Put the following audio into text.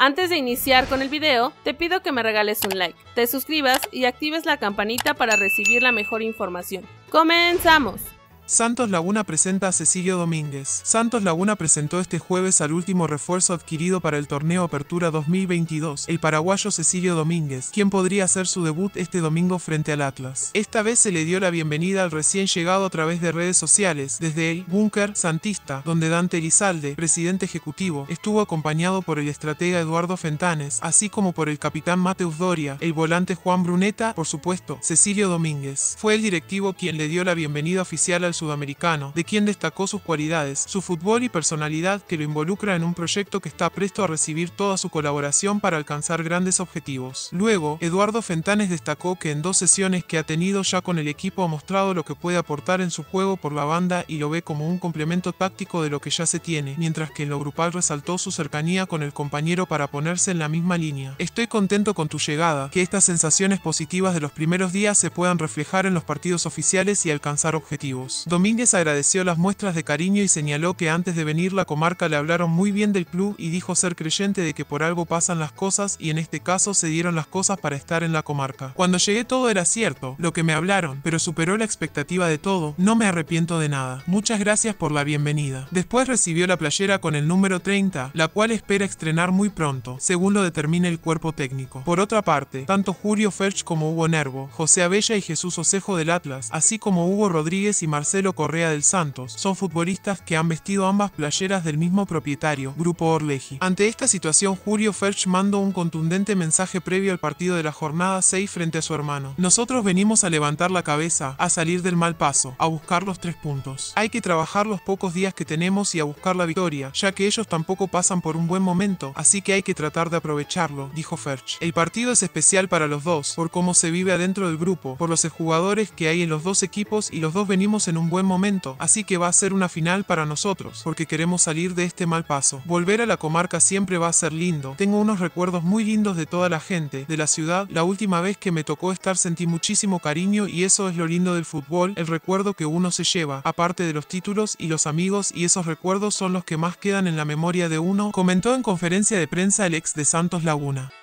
Antes de iniciar con el video, te pido que me regales un like, te suscribas y actives la campanita para recibir la mejor información. ¡Comenzamos! Santos Laguna presenta a Cecilio Domínguez. Santos Laguna presentó este jueves al último refuerzo adquirido para el torneo Apertura 2022, el paraguayo Cecilio Domínguez, quien podría hacer su debut este domingo frente al Atlas. Esta vez se le dio la bienvenida al recién llegado a través de redes sociales, desde el búnker santista, donde Dante Elizalde, presidente ejecutivo, estuvo acompañado por el estratega Eduardo Fentanes, así como por el capitán Mateus Doria, el volante Juan Bruneta, por supuesto, Cecilio Domínguez. Fue el directivo quien le dio la bienvenida oficial al sudamericano, de quien destacó sus cualidades, su fútbol y personalidad que lo involucra en un proyecto que está presto a recibir toda su colaboración para alcanzar grandes objetivos. Luego, Eduardo Fentanes destacó que en 2 sesiones que ha tenido ya con el equipo ha mostrado lo que puede aportar en su juego por la banda y lo ve como un complemento táctico de lo que ya se tiene, mientras que en lo grupal resaltó su cercanía con el compañero para ponerse en la misma línea. Estoy contento con tu llegada, que estas sensaciones positivas de los primeros días se puedan reflejar en los partidos oficiales y alcanzar objetivos. Domínguez agradeció las muestras de cariño y señaló que antes de venir la comarca le hablaron muy bien del club y dijo ser creyente de que por algo pasan las cosas y en este caso se dieron las cosas para estar en la comarca. Cuando llegué todo era cierto, lo que me hablaron, pero superó la expectativa de todo, no me arrepiento de nada. Muchas gracias por la bienvenida. Después recibió la playera con el número 30, la cual espera estrenar muy pronto, según lo determine el cuerpo técnico. Por otra parte, tanto Julio Ferch como Hugo Nervo, José Abella y Jesús Osejo del Atlas, así como Hugo Rodríguez y Marcelo Correa del Santos, son futbolistas que han vestido ambas playeras del mismo propietario, Grupo Orleji. Ante esta situación, Julio Ferch mandó un contundente mensaje previo al partido de la jornada 6 frente a su hermano. Nosotros venimos a levantar la cabeza, a salir del mal paso, a buscar los 3 puntos. Hay que trabajar los pocos días que tenemos y a buscar la victoria, ya que ellos tampoco pasan por un buen momento, así que hay que tratar de aprovecharlo, dijo Ferch. El partido es especial para los dos, por cómo se vive adentro del grupo, por los jugadores que hay en los dos equipos y los dos venimos en un buen momento, así que va a ser una final para nosotros, porque queremos salir de este mal paso. Volver a la comarca siempre va a ser lindo. Tengo unos recuerdos muy lindos de toda la gente, de la ciudad. La última vez que me tocó estar sentí muchísimo cariño y eso es lo lindo del fútbol, el recuerdo que uno se lleva, aparte de los títulos y los amigos, y esos recuerdos son los que más quedan en la memoria de uno, comentó en conferencia de prensa el ex de Santos Laguna.